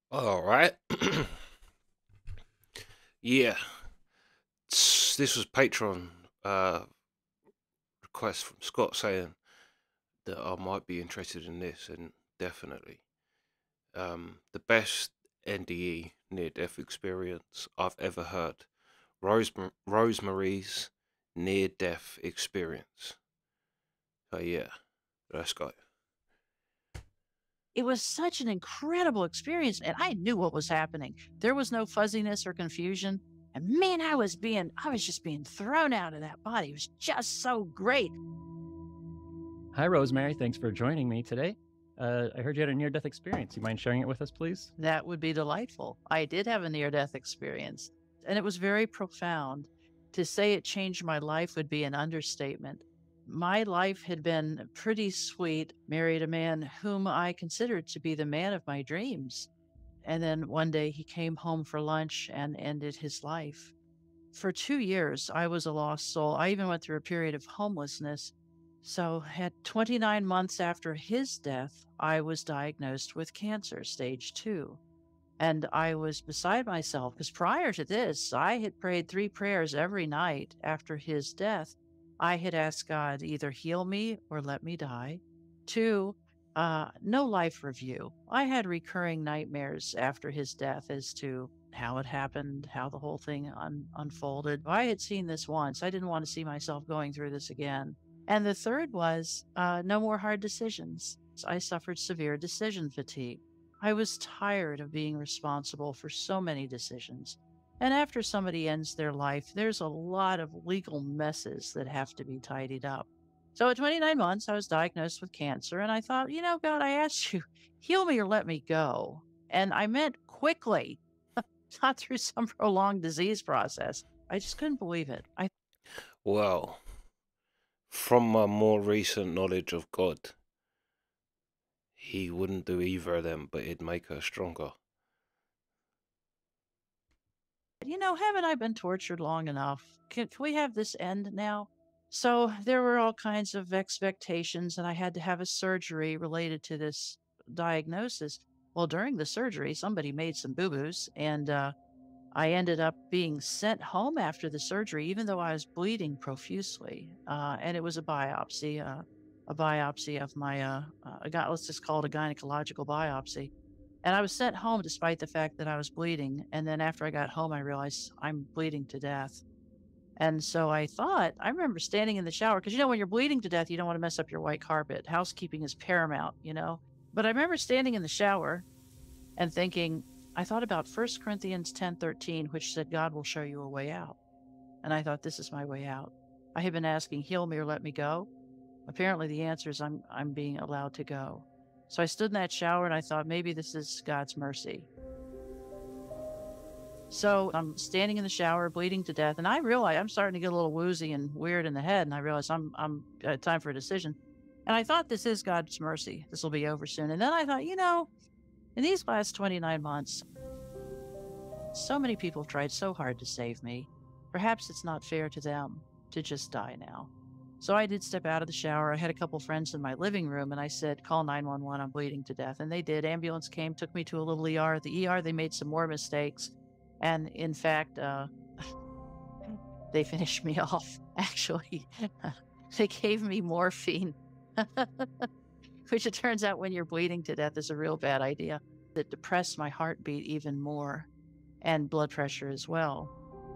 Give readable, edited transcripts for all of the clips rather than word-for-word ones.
All right. Yeah. This was Patreon request from Scott saying that I might be interested in this, and definitely. The best NDE near death experience I've ever heard. Rosemarie's near death experience. So, yeah, let's go. It was such an incredible experience, and I knew what was happening. There was no fuzziness or confusion. And man, I was just being thrown out of that body. It was just so great. Hi, Rosemary. Thanks for joining me today. I heard you had a near death experience. You mind sharing it with us, please? That would be delightful. I did have a near death experience, and it was very profound. To say it changed my life would be an understatement. My life had been pretty sweet, married a man whom I considered to be the man of my dreams. And then one day he came home for lunch and ended his life. For 2 years, I was a lost soul. I even went through a period of homelessness. So, at 29 months after his death, I was diagnosed with cancer, stage 2. And I was beside myself because prior to this, I had prayed 3 prayers every night after his death. I had asked God either heal me or let me die. Two, no life review. I had recurring nightmares after his death as to how it happened, how the whole thing unfolded. I had seen this once. I didn't want to see myself going through this again. And the third was no more hard decisions. I suffered severe decision fatigue. I was tired of being responsible for so many decisions. And after somebody ends their life, there's a lot of legal messes that have to be tidied up. So at 29 months, I was diagnosed with cancer, and I thought, God, I asked you, heal me or let me go. And I meant quickly, not through some prolonged disease process. I just couldn't believe it. Well, from my more recent knowledge of God, he wouldn't do either of them, but it'd make her stronger. Haven't I been tortured long enough? Can we have this end now? So there were all kinds of expectations, and I had to have a surgery related to this diagnosis. Well, during the surgery, somebody made some boo boos, and I ended up being sent home after the surgery, even though I was bleeding profusely. And it was a biopsy of my, let's just call it a gynecological biopsy. And I was sent home despite the fact that I was bleeding. And then after I got home, I realized I'm bleeding to death. And so I remember standing in the shower because, when you're bleeding to death, you don't want to mess up your white carpet. Housekeeping is paramount. But I remember standing in the shower and thinking, I thought about 1 Corinthians 10:13, which said, God will show you a way out. And I thought, this is my way out. I had been asking, heal me or let me go. Apparently, the answer is I'm being allowed to go. So I stood in that shower and I thought, maybe this is God's mercy. So I'm standing in the shower, bleeding to death, and I realize I'm starting to get a little woozy and weird in the head, and I realize I'm time for a decision. And I thought, this is God's mercy. This will be over soon. And then I thought, in these last 29 months, so many people have tried so hard to save me. Perhaps it's not fair to them to just die now. So I did step out of the shower. I had a couple friends in my living room and I said, call 911. I'm bleeding to death. And they did. Ambulance came, took me to a little ER. At the ER, they made some more mistakes. And in fact, they finished me off, actually. They gave me morphine, which it turns out when you're bleeding to death is a real bad idea. It depressed my heartbeat even more and blood pressure as well.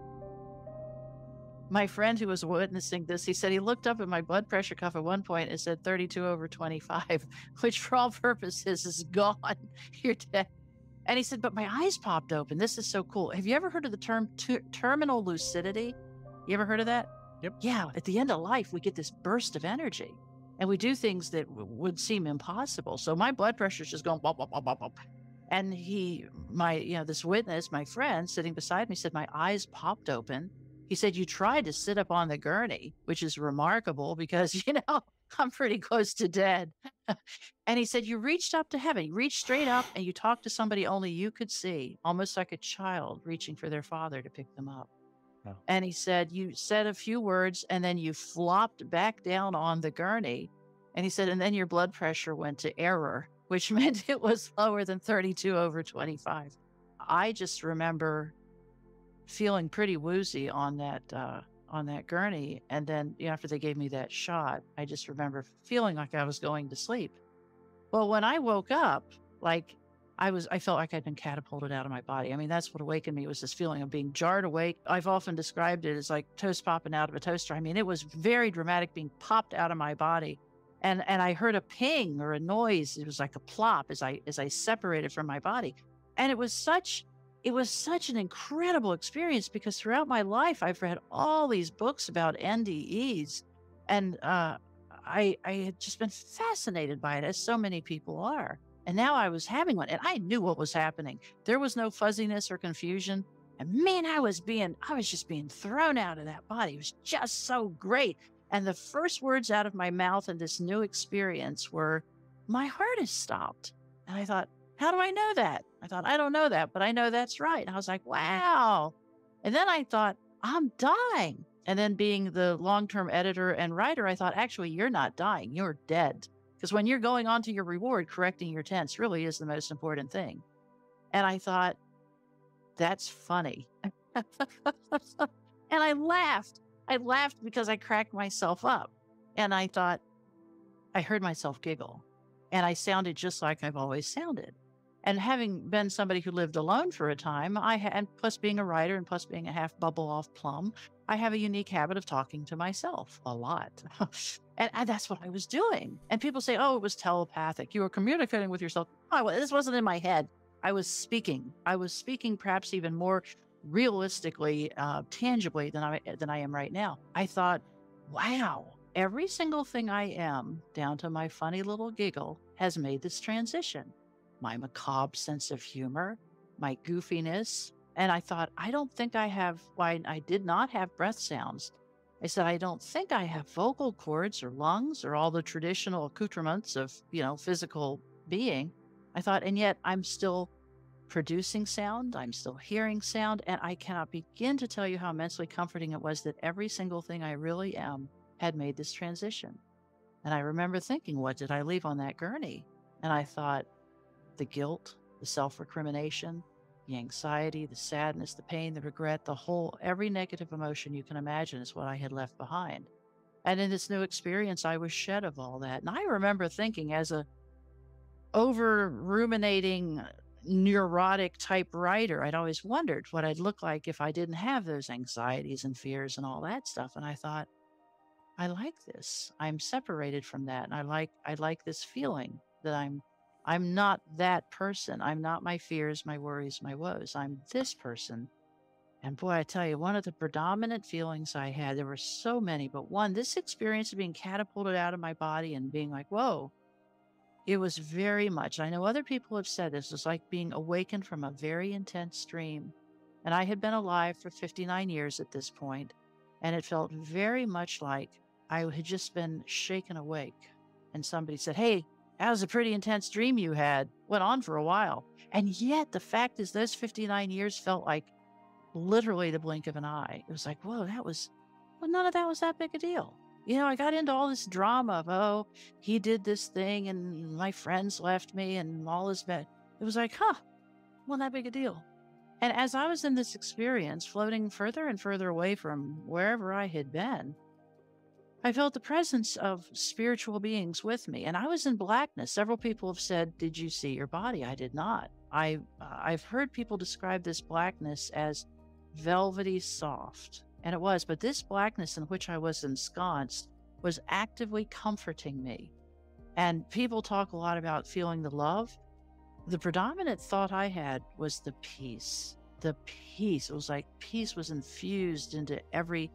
My friend who was witnessing this, he said he looked up at my blood pressure cuff at one point and said 32/25, which for all purposes is gone. You're dead. And he said, but my eyes popped open. This is so cool. Have you ever heard of the term terminal lucidity? You ever heard of that? Yep. Yeah. At the end of life, we get this burst of energy and we do things that would seem impossible. So my blood pressure is just going bop, bop, bop, bop, bop. And this witness, my friend sitting beside me said, my eyes popped open. He said, you tried to sit up on the gurney, which is remarkable because, I'm pretty close to dead. And he said, you reached up to heaven. You reached straight up and you talked to somebody only you could see, almost like a child reaching for their father to pick them up. Wow. And he said, you said a few words and then you flopped back down on the gurney. And he said, and then your blood pressure went to error. which meant it was lower than 32 over 25. I just remember feeling pretty woozy on that gurney. And then after they gave me that shot, I just remember feeling like I was going to sleep. Well, when I woke up, like I felt like I'd been catapulted out of my body. I mean, that's what awakened me, was this feeling of being jarred awake. I've often described it as like toast popping out of a toaster. I mean, it was very dramatic, being popped out of my body. And I heard a ping or a noise. It was like a plop as I separated from my body. And it was such an incredible experience, because throughout my life, I've read all these books about NDEs, and I had just been fascinated by it, as so many people are. And now I was having one, and I knew what was happening. There was no fuzziness or confusion. And man, I was just being thrown out of that body. It was just so great. And the first words out of my mouth in this new experience were, "My heart has stopped." And I thought, how do I know that? I thought, I don't know that, but I know that's right. And I was like, wow. And then I thought, I'm dying. And then, being the long-term editor and writer, I thought, actually, you're not dying, you're dead. Because when you're going on to your reward, correcting your tense really is the most important thing. And I thought, that's funny. And I laughed. I laughed because I cracked myself up. And I thought, I heard myself giggle. And I sounded just like I've always sounded. And having been somebody who lived alone for a time, and plus being a writer and plus being a half bubble off plum, I have a unique habit of talking to myself a lot. and that's what I was doing. And people say, oh, it was telepathic. You were communicating with yourself. Oh, this wasn't in my head. I was speaking. I was speaking perhaps even more realistically, tangibly than I am right now. I thought, wow, every single thing I am, down to my funny little giggle, has made this transition. My macabre sense of humor, my goofiness. And I thought, I don't think I did not have breath sounds. I said, I don't think I have vocal cords or lungs or all the traditional accoutrements of, physical being. I thought, and yet I'm still producing sound. I'm still hearing sound. And I cannot begin to tell you how immensely comforting it was that every single thing I really am had made this transition. And I remember thinking, what did I leave on that gurney? And I thought, the guilt, the self-recrimination, the anxiety, the sadness, the pain, the regret, every negative emotion you can imagine is what I had left behind. And in this new experience, I was shed of all that. And I remember thinking, as a over-ruminating, neurotic type writer, I'd always wondered what I'd look like if I didn't have those anxieties and fears and all that stuff. And I thought, I like this. I'm separated from that. And I like this feeling that I'm not that person. I'm not my fears, my worries, my woes. I'm this person. And boy, I tell you, one of the predominant feelings I had, there were so many, but one, this experience of being catapulted out of my body and being like, whoa, it was very much, I know other people have said this, was like being awakened from a very intense dream. And I had been alive for 59 years at this point, and it felt very much like I had just been shaken awake. And somebody said, hey, that was a pretty intense dream you had. Went on for a while. And yet the fact is, those 59 years felt like literally the blink of an eye. It was like, whoa, none of that was that big a deal. I got into all this drama of, oh, he did this thing and my friends left me and all this bad. It was like, wasn't that big a deal. And as I was in this experience, floating further and further away from wherever I had been, I felt the presence of spiritual beings with me, and I was in blackness. Several people have said, did you see your body? I did not. I've heard people describe this blackness as velvety soft, and it was, but this blackness in which I was ensconced was actively comforting me. And people talk a lot about feeling the love. The predominant thought I had was the peace. The peace. It was like peace was infused into every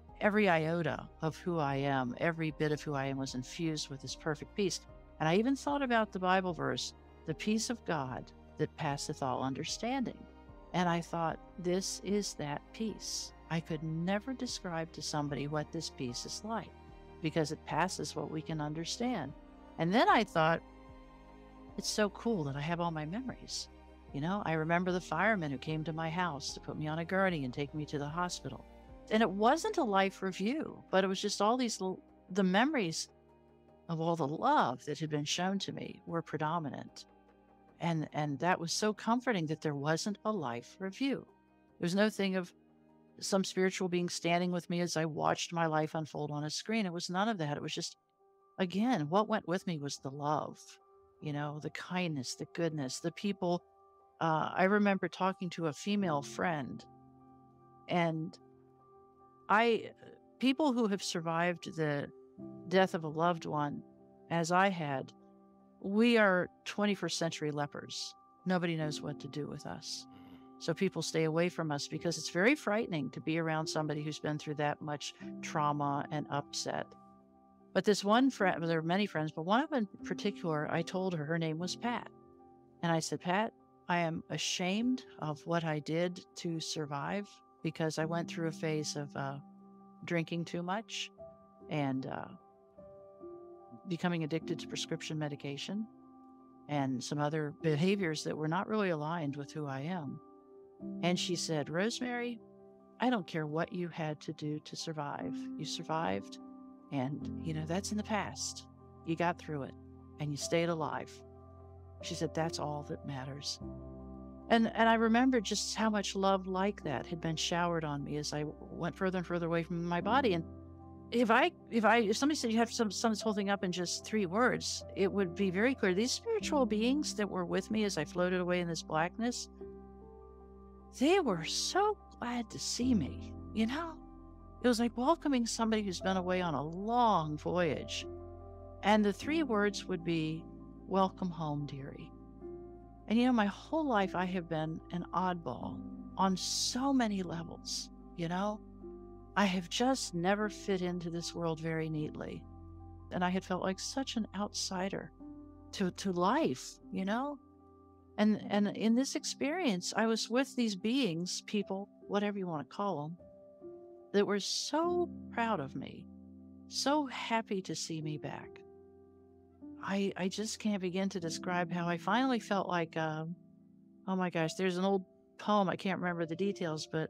iota of who I am. Every bit of who I am was infused with this perfect peace. And I even thought about the Bible verse, the peace of God that passeth all understanding. And I thought, this is that peace. I could never describe to somebody what this peace is like, because it passes what we can understand. And then I thought, it's so cool that I have all my memories. I remember the firemen who came to my house to put me on a gurney and take me to the hospital. And it wasn't a life review, but it was just all these the memories of all the love that had been shown to me were predominant. And that was so comforting that there wasn't a life review. There was no thing of some spiritual being standing with me as I watched my life unfold on a screen. It was none of that. It was just, again, what went with me was the love, the kindness, the goodness, the people. I remember talking to a female friend, and people who have survived the death of a loved one, as I had, we are 21st century lepers. Nobody knows what to do with us. So people stay away from us because it's very frightening to be around somebody who's been through that much trauma and upset. But this one friend, well, there are many friends, but one of them in particular, I told her name was Pat. And I said, Pat, I am ashamed of what I did to survive because I went through a phase of drinking too much and becoming addicted to prescription medication and some other behaviors that were not really aligned with who I am. And she said, Rosemary, I don't care what you had to do to survive. You survived, and, that's in the past. You got through it, and you stayed alive. She said, that's all that matters. And I remember just how much love like that had been showered on me as I went further and further away from my body. And if somebody said you have to sum this whole thing up in just 3 words, it would be very clear. These spiritual beings that were with me as I floated away in this blackness, they were so glad to see me, It was like welcoming somebody who's been away on a long voyage. And the 3 words would be, welcome home, dearie. And my whole life I have been an oddball on so many levels, I have just never fit into this world very neatly. And I had felt like such an outsider to life, And in this experience, I was with these beings, people, whatever you want to call them, that were so proud of me, so happy to see me back. I just can't begin to describe how I finally felt like, oh my gosh, there's an old poem, I can't remember the details, but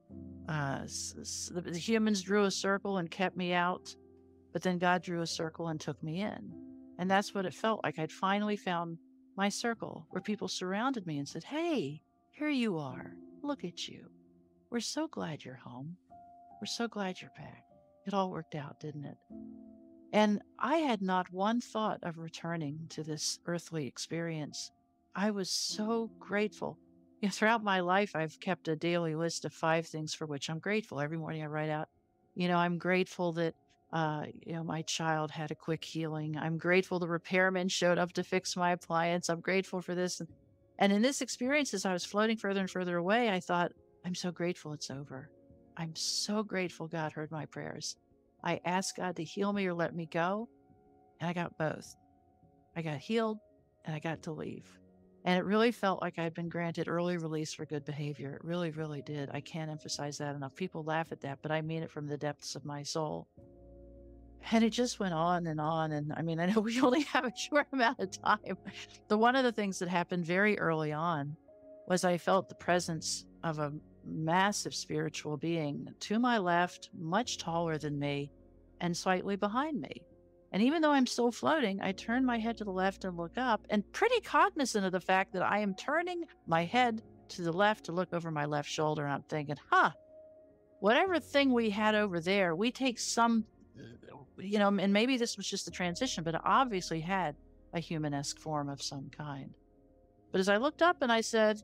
the humans drew a circle and kept me out, but then God drew a circle and took me in. And that's what it felt like. I'd finally found my circle where people surrounded me and said, hey, here you are. Look at you. We're so glad you're home. We're so glad you're back. It all worked out, didn't it? And I had not one thought of returning to this earthly experience. I was so grateful. Throughout my life, I've kept a daily list of 5 things for which I'm grateful. Every morning I write out, I'm grateful that my child had a quick healing. I'm grateful the repairman showed up to fix my appliance. I'm grateful for this. And in this experience, as I was floating further and further away, I thought, I'm so grateful it's over. I'm so grateful God heard my prayers. I asked God to heal me or let me go, and I got both. I got healed, and I got to leave. And it really felt like I'd been granted early release for good behavior. It really, really did. I can't emphasize that enough. People laugh at that, but I mean it from the depths of my soul. And it just went on. And I know we only have a short amount of time. One of the things that happened very early on was I felt the presence of a massive spiritual being to my left, much taller than me, and slightly behind me. And even though I'm still floating, I turn my head to the left and look up, and pretty cognizant of the fact that I am turning my head to the left to look over my left shoulder. And I'm thinking, whatever thing we had over there, we take some, and maybe this was just a transition, but it obviously had a human-esque form of some kind. But as I looked up and I said,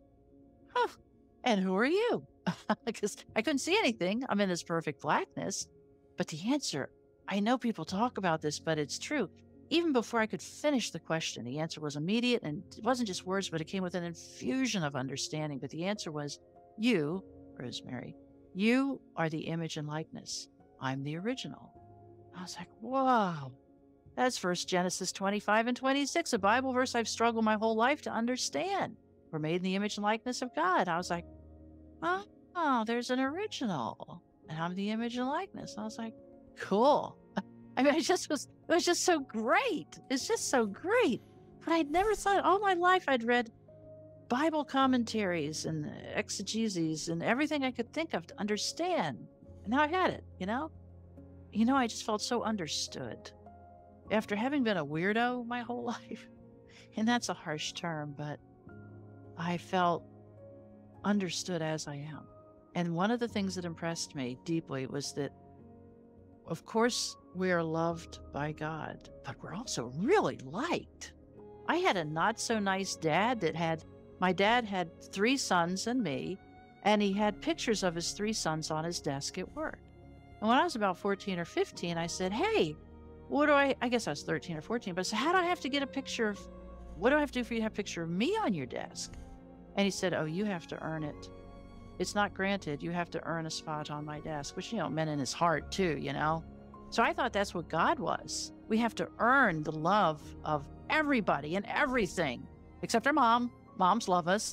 and who are you? Because I couldn't see anything. I'm in this perfect blackness. But the answer, I know people talk about this, but it's true. Even before I could finish the question, the answer was immediate, and it wasn't just words, but it came with an infusion of understanding. But the answer was, you, Rosemary, you are the image and likeness. I'm the original. I was like, whoa. That's First Genesis 25 and 26, a Bible verse I've struggled my whole life to understand. We're made in the image and likeness of God. I was like, oh, there's an original, and I'm the image and likeness. I was like, cool. It was just so great. It's just so great. But I'd never thought, all my life I'd read Bible commentaries and exegeses and everything I could think of to understand. And now I had it, I just felt so understood. after having been a weirdo my whole life, and that's a harsh term, but I felt understood as I am. And one of the things that impressed me deeply was that, of course, we are loved by God, but we're also really liked. I had a not so nice dad my dad had 3 sons and me, and he had pictures of his 3 sons on his desk at work. And when I was about 14 or 15, I said, hey, I guess I was 13 or 14, but I said, how do I have to get a picture of, what do I have to do for you to have a picture of me on your desk? And he said, oh, you have to earn it. It's not granted. You have to earn a spot on my desk, which, meant in his heart too, So I thought that's what God was. We have to earn the love of everybody and everything, except our mom. Moms love us.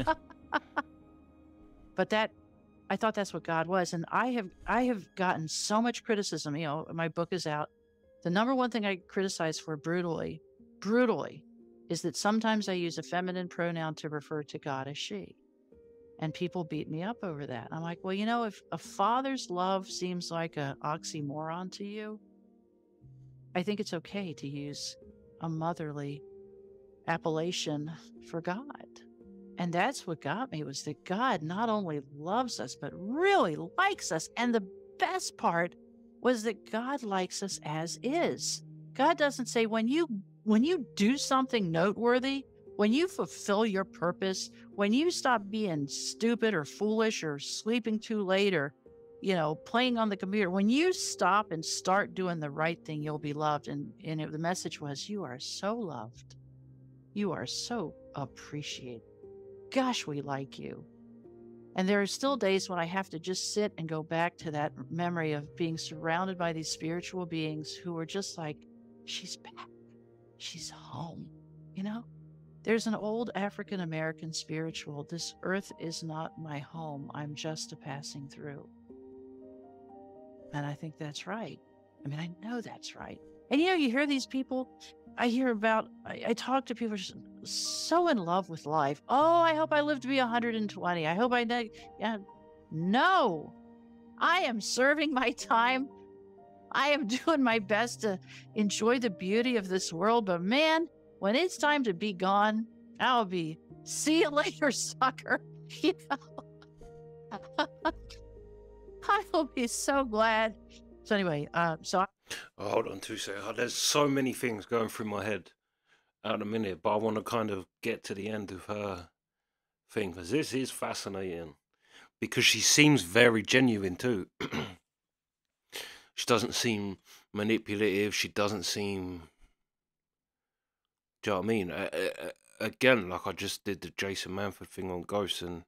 But I thought that's what God was. And I have gotten so much criticism. My book is out. The number one thing I criticize for brutally, is that sometimes I use a feminine pronoun to refer to God as she. And people beat me up over that. I'm like, well, if a father's love seems like an oxymoron to you, I think it's okay to use a motherly appellation for God. And that's what got me, was that God not only loves us, but really likes us. And the best part was that God likes us as is. God doesn't say, when you do something noteworthy, when you fulfill your purpose, when you stop being stupid or foolish or sleeping too late or, playing on the computer, when you stop and start doing the right thing, you'll be loved. And the message was, you are so loved. You are so appreciated. Gosh, we like you. And there are still days when I have to just sit and go back to that memory of being surrounded by these spiritual beings who are just like, she's back. She's home. There's an old African American spiritual, this earth is not my home. I'm just a passing through. And I think that's right. I know that's right. And you hear these people, I talk to people who are so in love with life. Oh, I hope I live to be 120. I hope no, I am serving my time. I am doing my best to enjoy the beauty of this world. But man, when it's time to be gone, I'll be, see you later, sucker. I will be so glad. So anyway, hold on 2 seconds. There's so many things going through my head at a minute, but I want to kind of get to the end of her thing, because this is fascinating, because she seems very genuine too. She doesn't seem manipulative. She doesn't seem, do you know what I mean? Again, like I just did the Jason Manford thing on Ghosts, and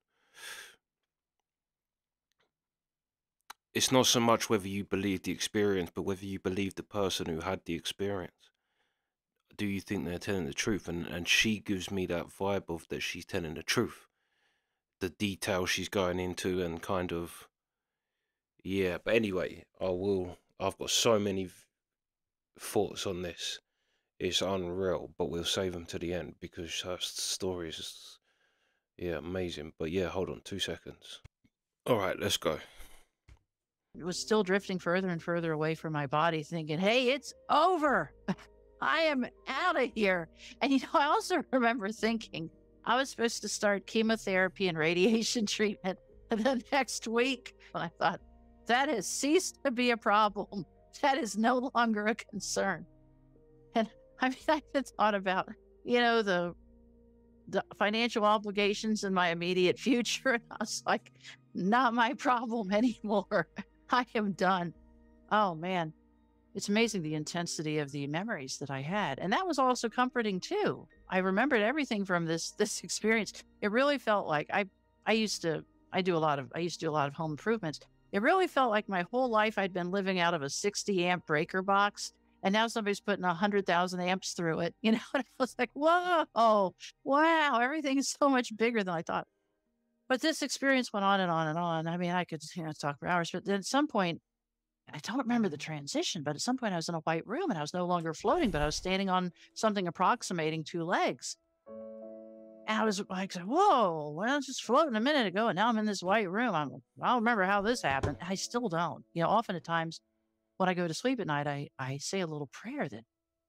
it's not so much whether you believe the experience, but whether you believe the person who had the experience. Do you think they're telling the truth? And she gives me that vibe of that she's telling the truth. The details she's going into and kind of, yeah. But anyway, I've got so many thoughts on this. It's unreal, but we'll save them to the end because her story is, yeah, amazing. But yeah, hold on 2 seconds. All right, let's go. Was still drifting further and further away from my body, thinking, hey, it's over. I am out of here. And I also remember thinking I was supposed to start chemotherapy and radiation treatment the next week. And I thought, that has ceased to be a problem. That is no longer a concern. And I had thought about, the financial obligations in my immediate future. And I was like, not my problem anymore. I am done. Oh man, it's amazing the intensity of the memories that I had. And that was also comforting too. I remembered everything from this experience. It really felt like I used to do a lot of home improvements. It really felt like my whole life I'd been living out of a 60 amp breaker box. And now somebody's putting 100,000 amps through it, and I was like, whoa, wow, everything is so much bigger than I thought. But this experience went on and on and on. I could talk for hours, but then at some point, I don't remember the transition, but at some point I was in a white room and I was no longer floating, but I was standing on something approximating 2 legs. And I was like, whoa, well, I was just floating a minute ago, and now I'm in this white room. I don't remember how this happened. I still don't. Often at times when I go to sleep at night, I say a little prayer that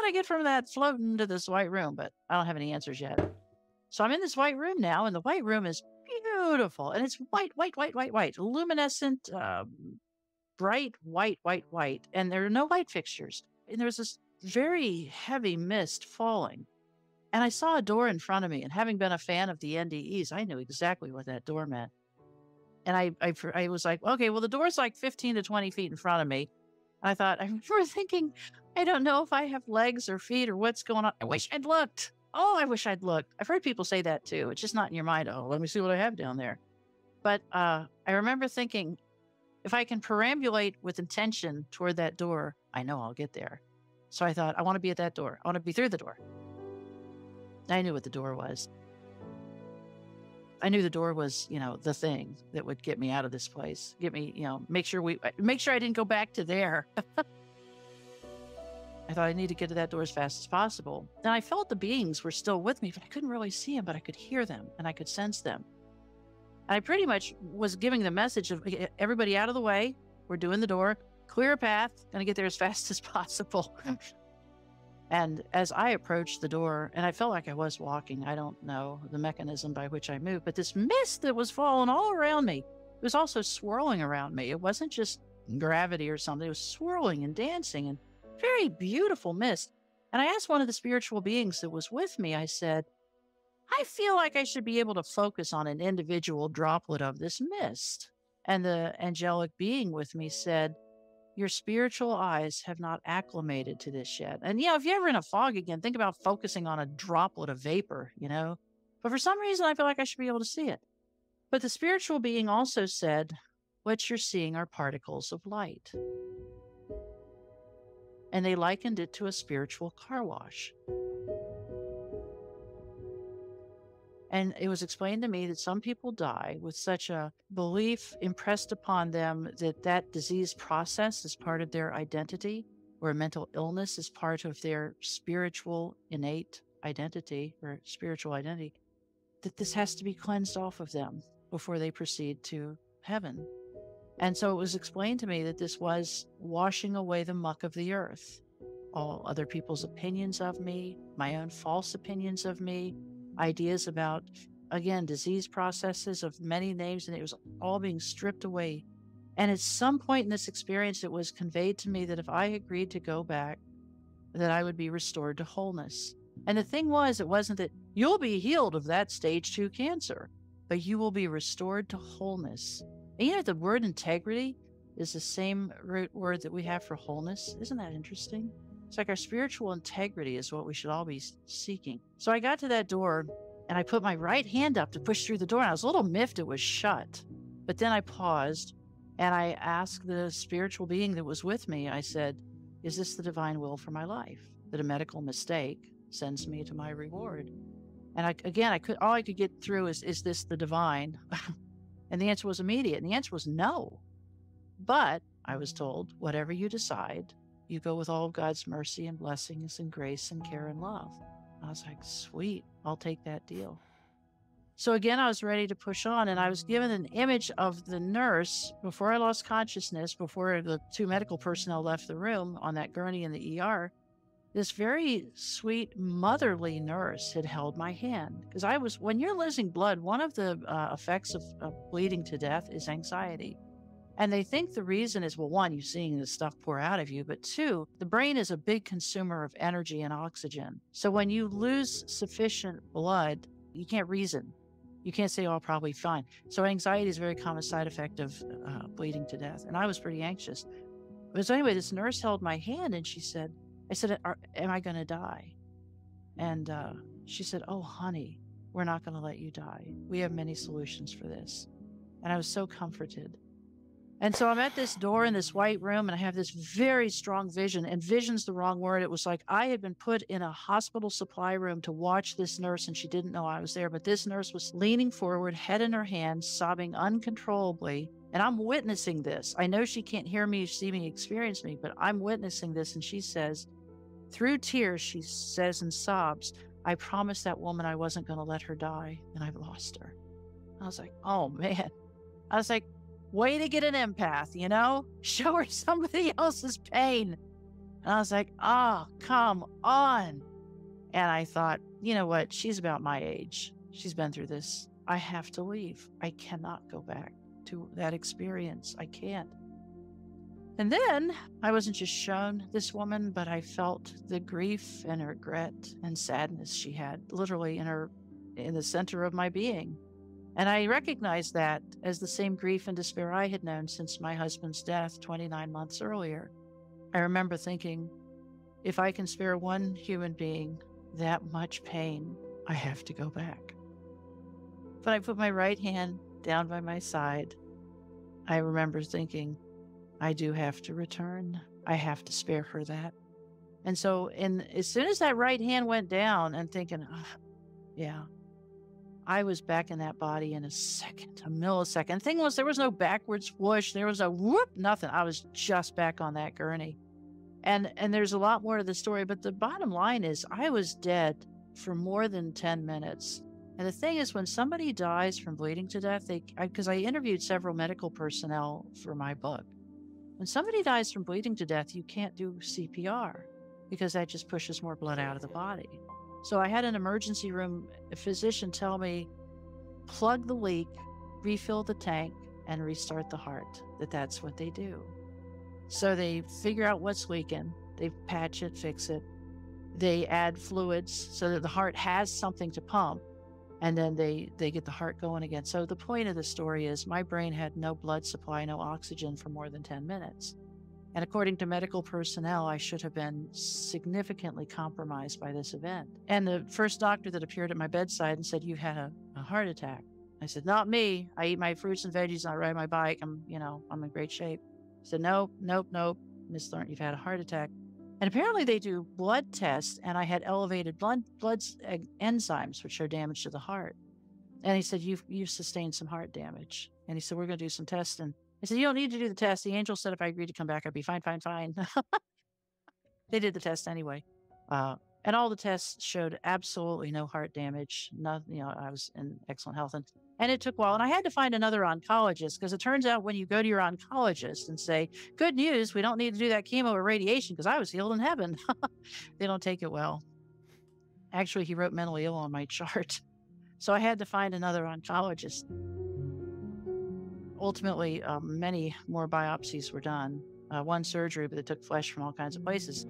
I get from that floating to this white room? But I don't have any answers yet. So I'm in this white room now, and the white room is beautiful. And it's white, white, white, white, white, luminescent, bright white, white, white. And there are no light fixtures. And there's this very heavy mist falling. And I saw a door in front of me. And having been a fan of the NDEs, I knew exactly what that door meant. And I was like, okay, well, the door's like 15 to 20 feet in front of me. And I thought, I remember thinking, I don't know if I have legs or feet or what's going on. I wish I'd looked. Oh, I wish I'd looked. I've heard people say that too. It's just not in your mind. Oh, let me see what I have down there. But I remember thinking, if I can perambulate with intention toward that door, I know I'll get there. So I thought, I want to be at that door. I want to be through the door. I knew what the door was. I knew the door was, the thing that would get me out of this place, get me, make sure I didn't go back to there. I thought I need to get to that door as fast as possible. And I felt the beings were still with me, but I couldn't really see them, but I could hear them and I could sense them. And I pretty much was giving the message of everybody out of the way. We're doing the door, clear a path, going to get there as fast as possible. And as I approached the door, and I felt like I was walking, I don't know the mechanism by which I moved, but this mist that was falling all around me, it was also swirling around me. It wasn't just gravity or something. It was swirling and dancing and very beautiful mist. And I asked one of the spiritual beings that was with me, I said, I feel like I should be able to focus on an individual droplet of this mist. And the angelic being with me said, your spiritual eyes have not acclimated to this yet. And if you're ever in a fog again, think about focusing on a droplet of vapor, But for some reason, I feel like I should be able to see it. But the spiritual being also said, what you're seeing are particles of light. And they likened it to a spiritual car wash. And it was explained to me that some people die with such a belief impressed upon them that disease process is part of their identity, or a mental illness is part of their spiritual innate identity or spiritual identity, that this has to be cleansed off of them before they proceed to heaven. And so it was explained to me that this was washing away the muck of the earth, all other people's opinions of me, my own false opinions of me, ideas about, again, disease processes of many names, and it was all being stripped away. And at some point in this experience, it was conveyed to me that if I agreed to go back, that I would be restored to wholeness. And the thing was, it wasn't that you'll be healed of that stage 2 cancer, but you will be restored to wholeness. And the word integrity is the same root word that we have for wholeness. Isn't that interesting? It's like our spiritual integrity is what we should all be seeking. So I got to that door and I put my right hand up to push through the door, and I was a little miffed it was shut. But then I paused and I asked the spiritual being that was with me, I said, is this the divine will for my life? That a medical mistake sends me to my reward? And all I could get through is this the divine? And the answer was immediate. And the answer was no. But I was told, whatever you decide, you go with all of God's mercy and blessings and grace and care and love. I was like, sweet, I'll take that deal. So again, I was ready to push on, and I was given an image of the nurse before I lost consciousness, before the 2 medical personnel left the room on that gurney in the ER. This very sweet, motherly nurse had held my hand. Because when you're losing blood, one of the effects of bleeding to death is anxiety. And they think the reason is, well, 1, you're seeing this stuff pour out of you, but 2, the brain is a big consumer of energy and oxygen. So when you lose sufficient blood, you can't reason. You can't say, oh, I'll probably be fine. So anxiety is a very common side effect of bleeding to death. And I was pretty anxious. But so anyway, this nurse held my hand and she said, am I going to die? And she said, oh, honey, we're not going to let you die. We have many solutions for this. And I was so comforted. And so I'm at this door in this white room, and I have this very strong vision, and vision's the wrong word. It was like I had been put in a hospital supply room to watch this nurse, and she didn't know I was there. But this nurse was leaning forward, head in her hands, sobbing uncontrollably. And I'm witnessing this. I know she can't hear me, see me, experience me, but I'm witnessing this. And she says, through tears, she says and sobs, I promised that woman I wasn't going to let her die, and I've lost her. I was like, oh, man. I was like, way to get an empath, Show her somebody else's pain. And I was like, oh, come on. And I thought, you know what? She's about my age. She's been through this. I have to leave. I cannot go back to that experience. I can't. And then I wasn't just shown this woman, but I felt the grief and regret and sadness she had literally in the center of my being. And I recognized that as the same grief and despair I had known since my husband's death 29 months earlier. I remember thinking, if I can spare one human being that much pain, I have to go back. But I put my right hand down by my side. I remember thinking, I do have to return. I have to spare her that. And so as soon as that right hand went down and thinking, yeah, I was back in that body in a second, a millisecond. Thing was, there was no backwards whoosh. There was a whoop, nothing. I was just back on that gurney. And there's a lot more to the story, but the bottom line is I was dead for more than 10 minutes. And the thing is, when somebody dies from bleeding to death, because I interviewed several medical personnel for my book. When somebody dies from bleeding to death, you can't do CPR because that just pushes more blood out of the body. So I had an emergency room physician tell me, plug the leak, refill the tank, and restart the heart, that's what they do. So they figure out what's leaking, they patch it, fix it, they add fluids so that the heart has something to pump, and then they get the heart going again. So the point of the story is my brain had no blood supply, no oxygen for more than 10 minutes. And according to medical personnel, I should have been significantly compromised by this event. And the first doctor that appeared at my bedside and said, "You've had a heart attack." I said, "Not me. I eat my fruits and veggies and I ride my bike. I'm in great shape." He said, "Nope, Miss Thornton, you've had a heart attack." And apparently they do blood tests, and I had elevated blood enzymes, which are damage to the heart. And he said, you've sustained some heart damage. And he said, "We're going to do some testing." I said, "You don't need to do the test. The angel said if I agreed to come back, I'd be fine." They did the test anyway. And all the tests showed absolutely no heart damage. Nothing, I was in excellent health. And it took a while. And I had to find another oncologist because it turns out when you go to your oncologist and say, "Good news, we don't need to do that chemo or radiation because I was healed in heaven," they don't take it well. Actually, he wrote mentally ill on my chart. So I had to find another oncologist. Ultimately, many more biopsies were done. One surgery, but it took flesh from all kinds of places.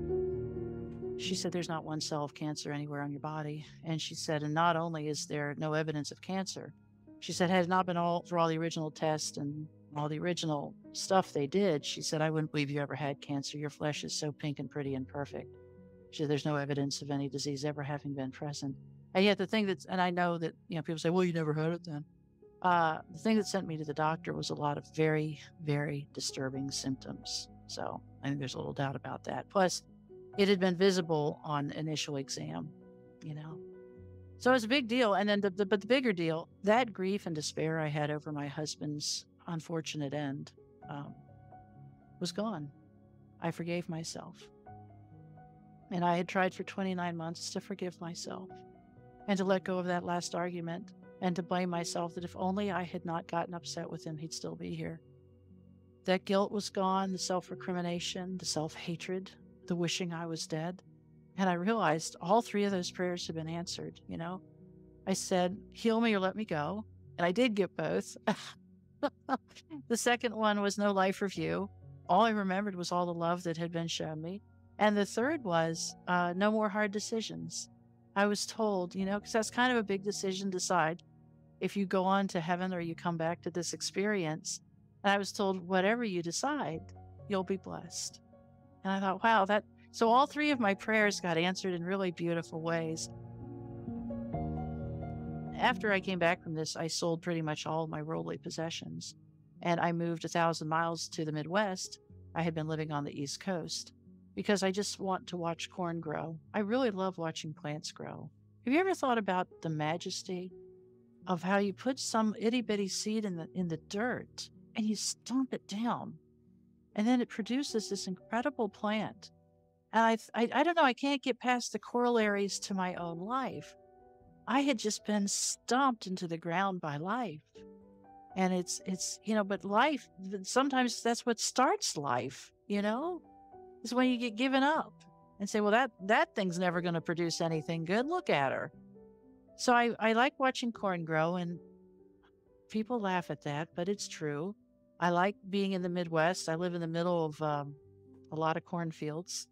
She said, "There's not one cell of cancer anywhere on your body." And she said, "And not only is there no evidence of cancer," she said, "had it not been for all the original tests and all the original stuff they did," she said, "I wouldn't believe you ever had cancer. Your flesh is so pink and pretty and perfect." She said, "There's no evidence of any disease ever having been present." And yet the thing and I know that, people say, "Well, you never had it then." The thing that sent me to the doctor was a lot of very, very disturbing symptoms. So I think there's a little doubt about that. Plus, it had been visible on initial exam, So it was a big deal. And then, but the bigger deal, that grief and despair I had over my husband's unfortunate end was gone. I forgave myself. And I had tried for 29 months to forgive myself and to let go of that last argument and to blame myself that if only I had not gotten upset with him, he'd still be here. That guilt was gone, the self-recrimination, the self-hatred, the wishing I was dead. And I realized all three of those prayers had been answered, I said, "Heal me or let me go." And I did get both. The second one was no life review. All I remembered was all the love that had been shown me. And the third was no more hard decisions. I was told, because that's kind of a big decision to decide if you go on to heaven or you come back to this experience. And I was told, whatever you decide, you'll be blessed. And I thought, wow, so all three of my prayers got answered in really beautiful ways. After I came back from this, I sold pretty much all of my worldly possessions. And I moved 1,000 miles to the Midwest. I had been living on the East Coast because I just want to watch corn grow. I really love watching plants grow. Have you ever thought about the majesty of how you put some itty bitty seed in the dirt and you stomp it down, and then it produces this incredible plant? And I don't know, I can't get past the corollaries to my own life. I had just been stomped into the ground by life. And it's but life, sometimes that's what starts life, is when you get given up and say, well, that thing's never going to produce anything good. Look at her. So I like watching corn grow, and people laugh at that, but it's true. I like being in the Midwest. I live in the middle of a lot of cornfields.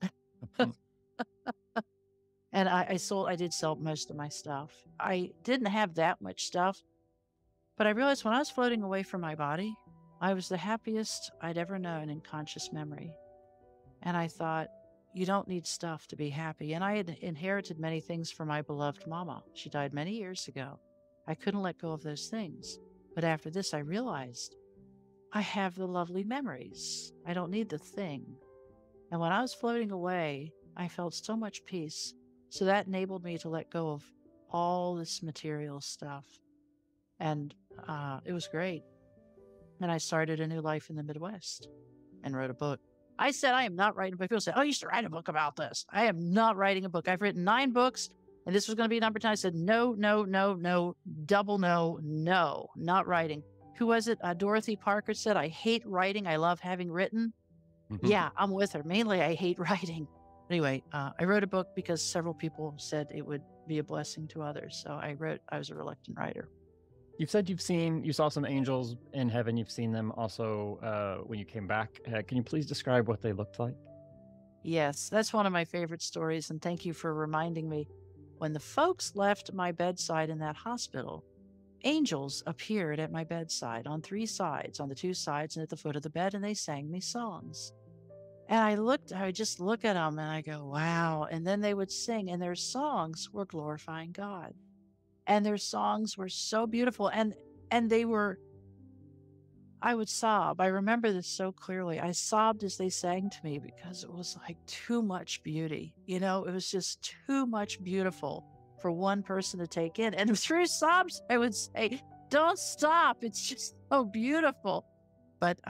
And I did sell most of my stuff. I didn't have that much stuff, but I realized when I was floating away from my body, I was the happiest I'd ever known in conscious memory. And I thought, you don't need stuff to be happy. And I had inherited many things from my beloved mama. She died many years ago. I couldn't let go of those things. But after this, I realized I have the lovely memories. I don't need the thing. And when I was floating away, I felt so much peace. So that enabled me to let go of all this material stuff. And it was great. And I started a new life in the Midwest and wrote a book. I said, I am not writing a book. People say, oh, you should write a book about this. I am not writing a book. I've written 9 books, and this was going to be number 10. I said, no, no, no, no, double no, no, not writing. Who was it? Dorothy Parker said, I hate writing. I love having written. Yeah, I'm with her. Mainly, I hate writing. Anyway, I wrote a book because several people said it would be a blessing to others. So I was a reluctant writer. You've said you saw some angels in heaven. You've seen them also when you came back. Can you please describe what they looked like? Yes, that's one of my favorite stories. And thank you for reminding me. When the folks left my bedside in that hospital, angels appeared at my bedside on 3 sides, on the 2 sides and at the foot of the bed, and they sang me songs. And I would just look at them and I go, wow. And then they would sing, and their songs were glorifying God. And their songs were so beautiful. And they were, I would sob. I remember this so clearly. I sobbed as they sang to me because it was like too much beauty. You know, it was just too much beautiful for one person to take in. And through sobs, I would say, don't stop. It's just so beautiful. But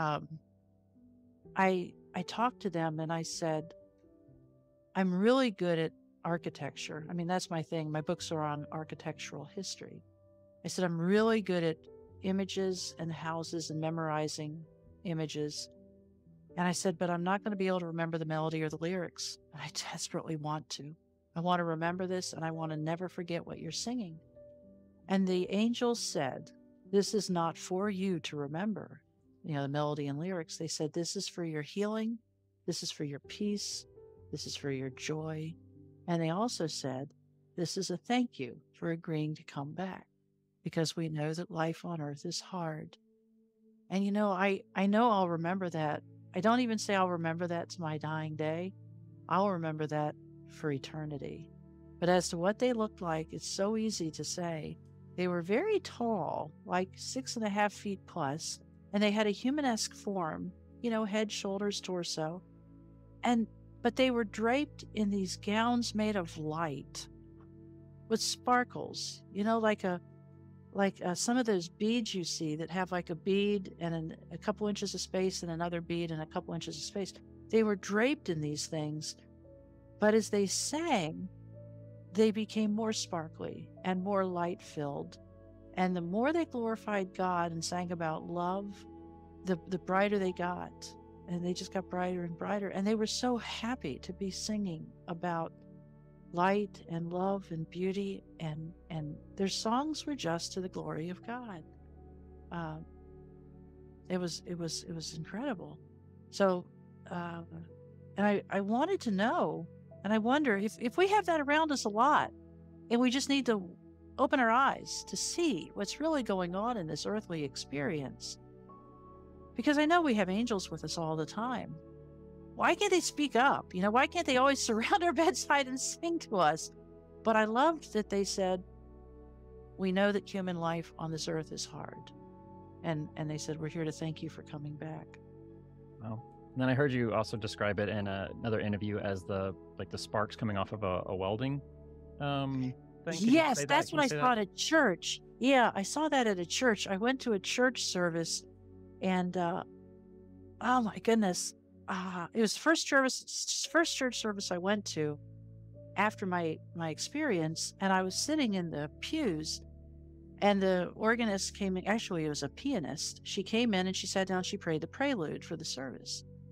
I talked to them and I said, I'm really good at architecture. I mean, that's my thing. My books are on architectural history. I said, I'm really good at images and houses and memorizing images. And I said, but I'm not going to be able to remember the melody or the lyrics. And I desperately want to. I want to remember this, and I want to never forget what you're singing. And the angels said, this is not for you to remember, the melody and lyrics. They said, this is for your healing. This is for your peace. This is for your joy. And they also said, this is a thank you for agreeing to come back, because we know that life on earth is hard. And I know I'll remember that. I don't even say I'll remember that to my dying day. I'll remember that for eternity. But as to what they looked like, it's so easy to say. They were very tall, like 6.5 feet plus, and they had a humanesque form, head, shoulders, torso. But they were draped in these gowns made of light with sparkles, like some of those beads you see that have like a bead and a couple inches of space and another bead and a couple inches of space. They were draped in these things, but as they sang, they became more sparkly and more light-filled. And the more they glorified God and sang about love, the brighter they got. And they just got brighter and brighter. And they were so happy to be singing about light and love and beauty. And their songs were just to the glory of God. It was incredible. So, and I wanted to know, and I wonder if we have that around us a lot, and we just need to open our eyes to see what's really going on in this earthly experience. Because I know we have angels with us all the time. Why can't they speak up? Why can't they always surround our bedside and sing to us? But I loved that they said, we know that human life on this earth is hard. And they said, we're here to thank you for coming back. Wow. And then I heard you also describe it in another interview as the sparks coming off of a welding thing. Yes, that's what I saw at a church. Yeah, I saw that at a church. I went to a church service, and oh my goodness, it was first church service I went to after my experience, and I was sitting in the pews, and the organist came in. Actually, it was a pianist. She came in and she sat down. She prayed the prelude for the service.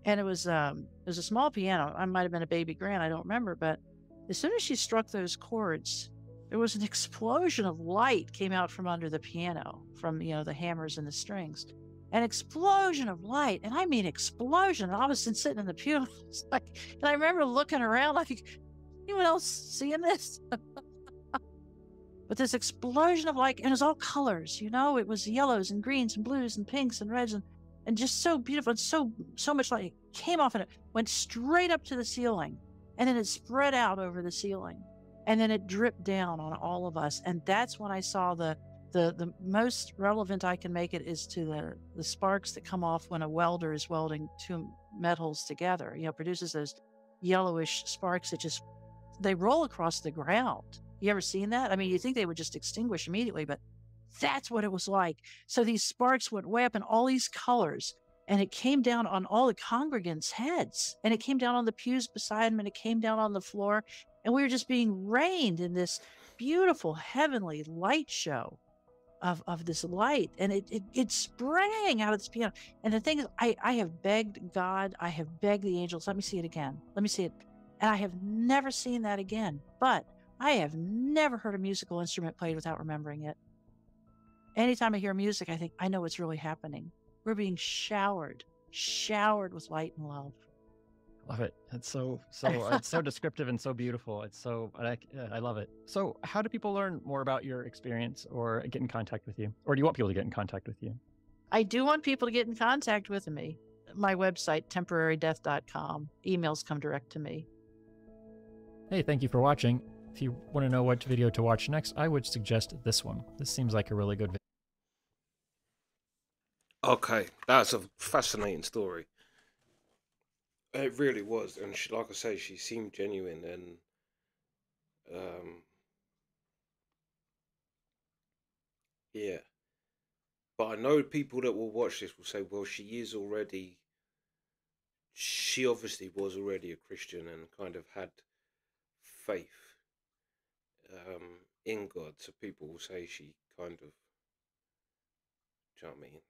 And it was a small piano. I might have been a baby grand, I don't remember, but as soon as she struck those chords, there was an explosion of light came out from under the piano, from, the hammers and the strings. An explosion of light, and I mean explosion. And I was sitting in the pew, and I was like, and I remember looking around like, anyone else seeing this? But this explosion of light, and it was all colors, it was yellows and greens and blues and pinks and reds and just so beautiful, and so much light came off, and it went straight up to the ceiling, and then it spread out over the ceiling, and then it dripped down on all of us. And that's when I saw the most relevant I can make it is to the sparks that come off when a welder is welding two metals together. Produces those yellowish sparks that just they roll across the ground. You ever seen that? I mean, you think they would just extinguish immediately, but that's what it was like. So these sparks went way up in all these colors, and it came down on all the congregants' heads, and it came down on the pews beside them, and it came down on the floor, and we were just being rained in this beautiful heavenly light show of this light, and it sprang out of this piano. And the thing is, I have begged God, I have begged the angels, let me see it again, let me see it. And I have never seen that again. But I have never heard a musical instrument played without remembering it. Anytime I hear music, I think, I know what's really happening. We're being showered with light and love. Love it. It's so it's so descriptive and so beautiful. I love it. So how do people learn more about your experience or get in contact with you? Or do you want people to get in contact with you? I do want people to get in contact with me. My website, temporarydeath.com. Emails come direct to me. Hey, thank you for watching. If you want to know what video to watch next, I would suggest this one. This seems like a really good video. Okay, that's a fascinating story. It really was, and she, like I say, she seemed genuine, and yeah. But I know people that will watch this will say, well, she obviously was already a Christian and kind of had faith in God. So people will say she kind of, do you know what I mean?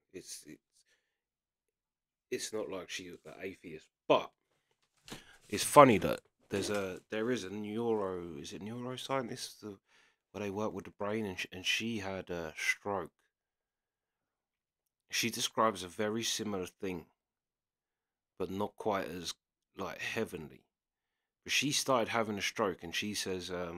It's not like she was an atheist, but it's funny that there is a neuroscientist where they work with the brain, and she had a stroke. She describes a very similar thing, but not quite as like heavenly. But she started having a stroke, and she says it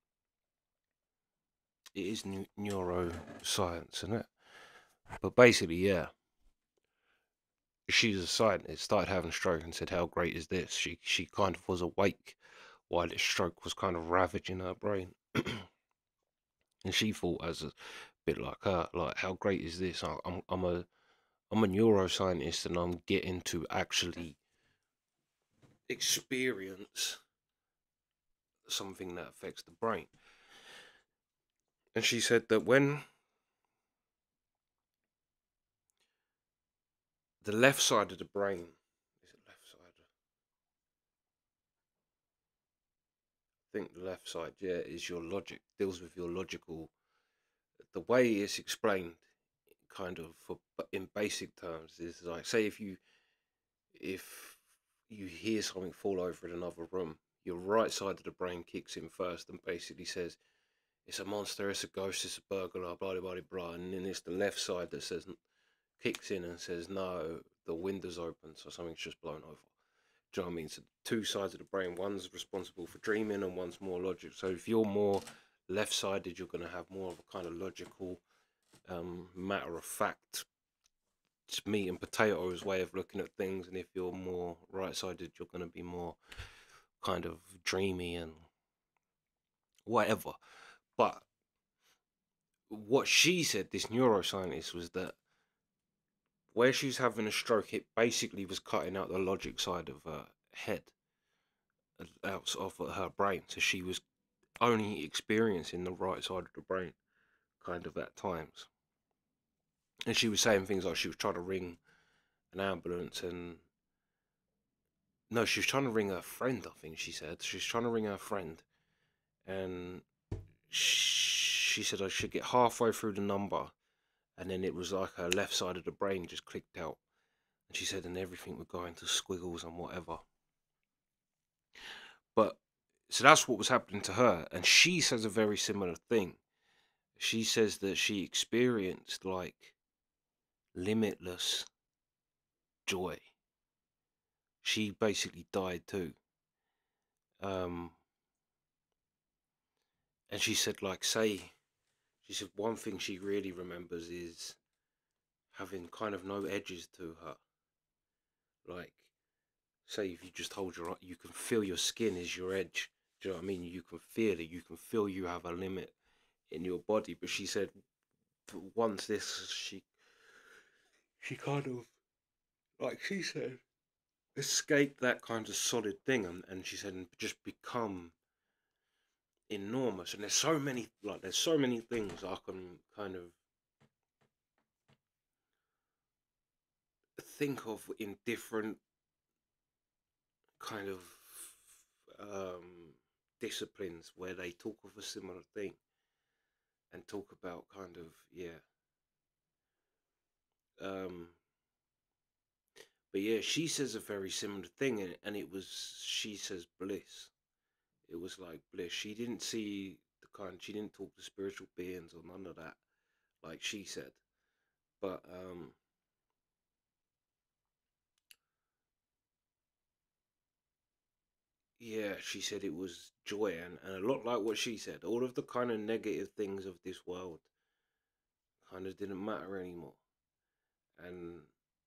is neuroscience, isn't it? But basically, yeah, she's a scientist. Started having a stroke and said, "How great is this?" She kind of was awake while this stroke was kind of ravaging her brain, and she thought as a bit like her, like, "How great is this? I'm a neuroscientist, and I'm getting to actually experience something that affects the brain." And she said that when the left side of the brain, is it left side? I think the left side, yeah, is your logic, deals with your logical. The way it's explained, kind of in basic terms, is like, say if you hear something fall over in another room, your right side of the brain kicks in first and basically says, it's a monster, it's a ghost, it's a burglar, blah, blah, blah, blah. And then it's the left side that kicks in and says, no, the window's open, so something's just blown over. Do you know what I mean? So two sides of the brain, one's responsible for dreaming and one's more logic. So if you're more left-sided, you're going to have more of a kind of logical, matter of fact, meat and potatoes way of looking at things. And if you're more right-sided, you're going to be more kind of dreamy and whatever. But what she said, this neuroscientist, was that where she was having a stroke, it basically was cutting out the logic side of her head, out of her brain. So she was only experiencing the right side of the brain, kind of at times. And she was saying things like she was trying to ring an ambulance, and no, she was trying to ring her friend. I think she said she was trying to ring her friend, and she said I should get halfway through the number, and then it was like her left side of the brain just clicked out, And she said, and everything would go into squiggles and whatever. But so that's what was happening to her. And she says a very similar thing. She says that she experienced like limitless joy. She basically died too. Um, and she said, like, she said one thing she really remembers is having kind of no edges to her. Like, say if you just hold you can feel your skin is your edge. Do you know what I mean? You can feel it. You can feel you have a limit in your body. But she said once she kind of, like she said, escaped that kind of solid thing, and she said, and just become enormous. And there's so many things I can kind of think of in different kind of disciplines where they talk of a similar thing and talk about kind of um but yeah, she says a very similar thing, and it was, she says, bliss. It was like bliss. She didn't see she didn't talk to spiritual beings or none of that, like she said. But yeah, she said it was joy, and a lot like what she said, all of the kind of negative things of this world kind of didn't matter anymore. And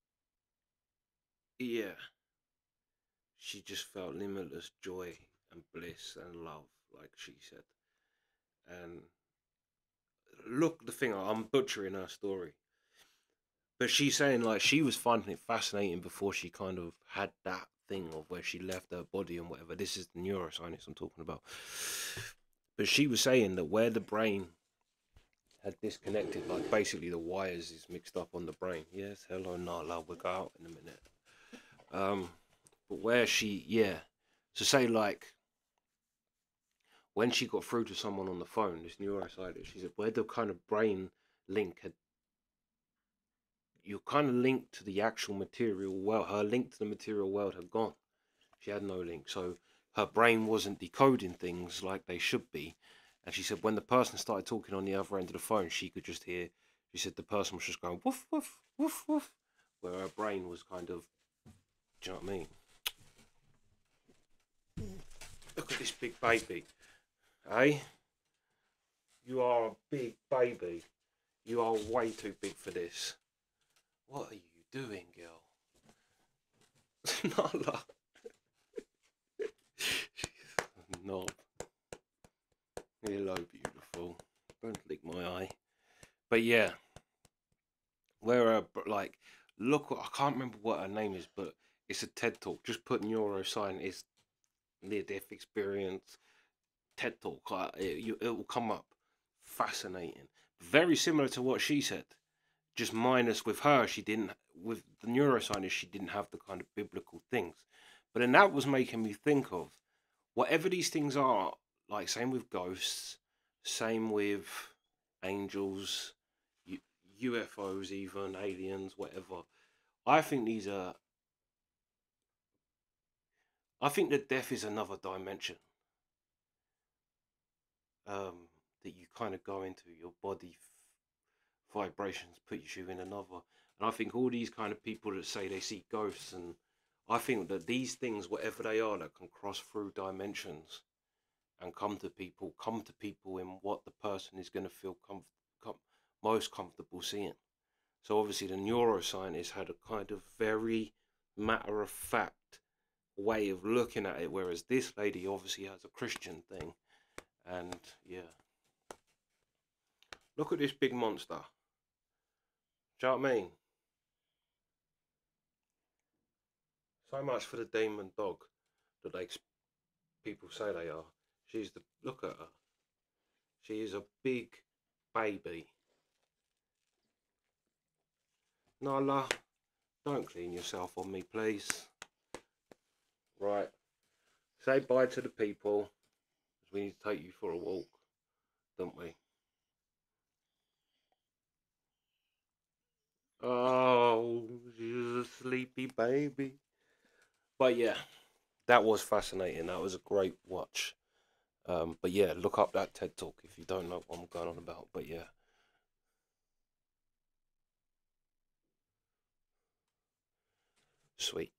yeah, she just felt limitless joy and bliss and love, like she said. And look, the thing, I'm butchering her story, but she's saying like she was finding it fascinating before she kind of had that thing of where she left her body and whatever. This is the neuroscience I'm talking about. But she was saying that where the brain had disconnected, like basically the wires is mixed up on the brain. Yes, hello, Nala, we'll go out in a minute. But where so say like when she got through to someone on the phone, this neuroscientist, she said where the kind of brain link had, you kind of linked to the actual material world. Her link to the material world had gone. She had no link, so her brain wasn't decoding things like they should be. And she said when the person started talking on the other end of the phone, she could just hear. She said the person was just going woof woof woof woof, where her brain was kind of. Do you know what I mean? Look at this big baby, eh? You are a big baby. You are way too big for this. What are you doing, girl? Nala. Knob. Hello, beautiful. Don't lick my eye. But yeah, where like, look, I can't remember what her name is, but it's a TED talk. Just put neuroscientist near-death experience TED talk. It will come up. Fascinating. Very similar to what she said. Just minus with her, she didn't. With the neuroscientist, she didn't have the kind of biblical things. But then that was making me think of whatever these things are. Like same with ghosts, same with angels, UFOs, even aliens, whatever. I think these are. I think that death is another dimension. That you kind of go into, your body vibrations put you in another. And I think all these kind of people that say they see ghosts, and I think that these things, whatever they are, that can cross through dimensions and come to people in what the person is going to feel most comfortable seeing. So obviously the neuroscientist had a kind of very matter of fact way of looking at it, whereas this lady obviously has a Christian thing. And yeah, look at this big monster. Do you know what I mean? So much for the demon dog that people say they are. Look at her. She is a big baby. Nala, don't clean yourself on me, please. Right. Say bye to the people. We need to take you for a walk, don't we? Oh, she's asleep. sleepy baby. But yeah, that was fascinating. That was a great watch. But yeah, look up that TED Talk if you don't know what I'm going on about. But yeah. Sweet.